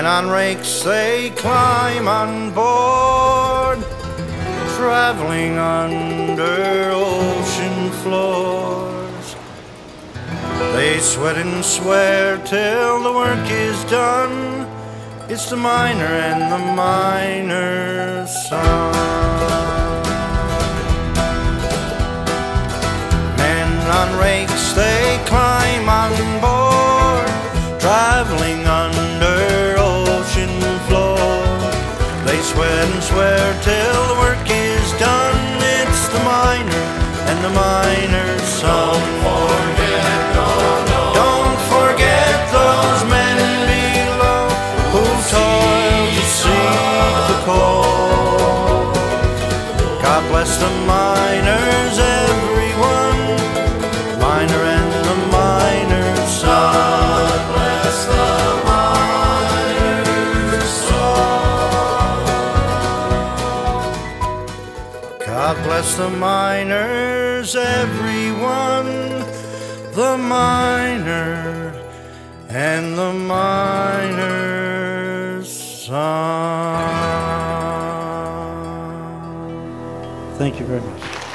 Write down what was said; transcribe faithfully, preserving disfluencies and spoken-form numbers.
Men on rakes, they climb on board, traveling under ocean floors. They sweat and swear till the work is done. It's the miner and the miner's son. Men on rakes, they climb on board, traveling under ocean floor. They sweat and swear till the work is done. It's the miner and the miner's son. Don't forget, no, no. Don't forget those men below who toil to seek the coal. God bless the miners, everyone, miner and the miner's son. God bless the miner's son. God bless the miners, everyone, the miner and the miner's son. Thank you very much.